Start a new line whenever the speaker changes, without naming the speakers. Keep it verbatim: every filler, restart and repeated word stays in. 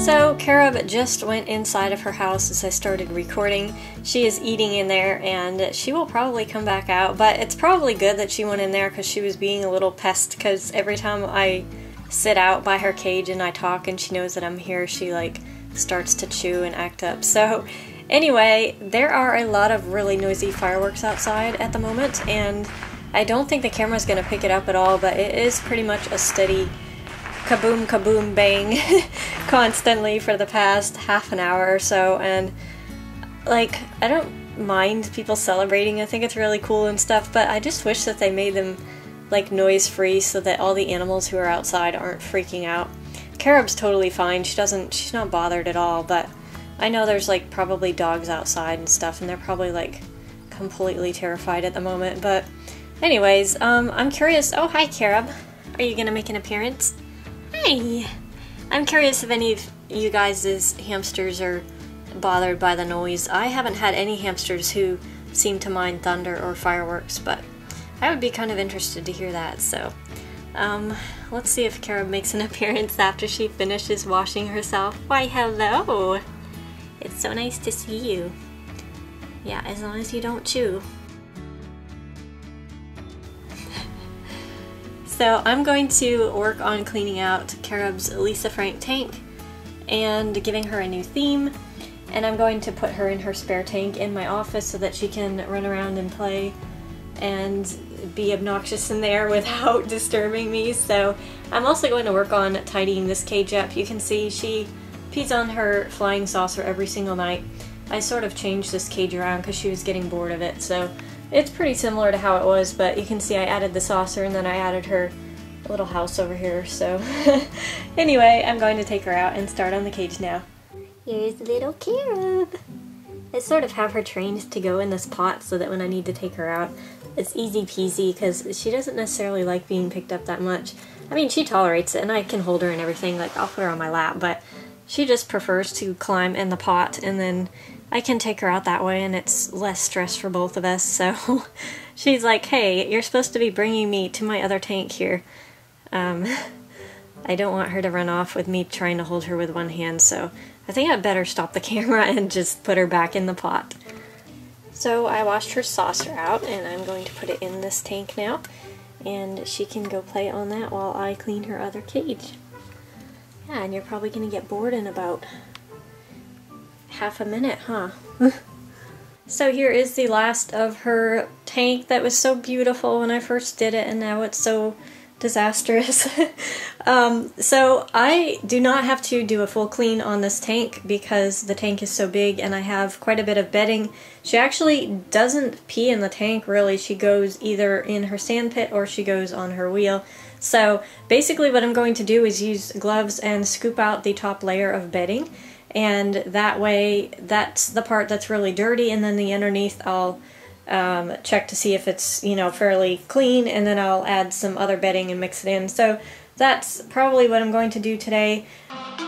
So Carob just went inside of her house as I started recording. She is eating in there and she will probably come back out, but it's probably good that she went in there because she was being a little pest, because every time I sit out by her cage and I talk and she knows that I'm here, she like starts to chew and act up. So anyway, there are a lot of really noisy fireworks outside at the moment, and I don't think the camera's going to pick it up at all, but it is pretty much a steady kaboom kaboom bang constantly for the past half an hour or so. And like, I don't mind people celebrating, I think it's really cool and stuff, but I just wish that they made them like noise free so that all the animals who are outside aren't freaking out. Carob's totally fine, she doesn't she's not bothered at all, but I know there's like probably dogs outside and stuff and they're probably like completely terrified at the moment. But anyways, um I'm curious. Oh, hi Carob, are you gonna make an appearance? Hey! I'm curious if any of you guys' hamsters are bothered by the noise. I haven't had any hamsters who seem to mind thunder or fireworks, but I would be kind of interested to hear that, so um, let's see if Carob makes an appearance after she finishes washing herself. Why, hello! It's so nice to see you. Yeah, as long as you don't chew. So I'm going to work on cleaning out Carob's Lisa Frank tank and giving her a new theme, and I'm going to put her in her spare tank in my office so that she can run around and play and be obnoxious in there without disturbing me. So I'm also going to work on tidying this cage up. You can see she pees on her flying saucer every single night. I sort of changed this cage around because she was getting bored of it, so it's pretty similar to how it was, but you can see I added the saucer and then I added her little house over here. So anyway, I'm going to take her out and start on the cage now. Here's little Carob. I sort of have her trained to go in this pot so that when I need to take her out, it's easy peasy, because she doesn't necessarily like being picked up that much. I mean, she tolerates it and I can hold her and everything, like I'll put her on my lap, but she just prefers to climb in the pot, and then I can take her out that way and it's less stress for both of us. So she's like, hey, you're supposed to be bringing me to my other tank here. Um, I don't want her to run off with me trying to hold her with one hand, so I think I'd better stop the camera and just put her back in the pot. So I washed her saucer out and I'm going to put it in this tank now, and she can go play on that while I clean her other cage. Yeah, and you're probably going to get bored in about half a minute, huh? So here is the last of her tank that was so beautiful when I first did it, and now it's so disastrous. um, so I do not have to do a full clean on this tank because the tank is so big and I have quite a bit of bedding. She actually doesn't pee in the tank really. She goes either in her sand pit or she goes on her wheel. So basically what I'm going to do is use gloves and scoop out the top layer of bedding, and that way that's the part that's really dirty, and then the underneath I'll um, check to see if it's, you know, fairly clean, and then I'll add some other bedding and mix it in. So that's probably what I'm going to do today.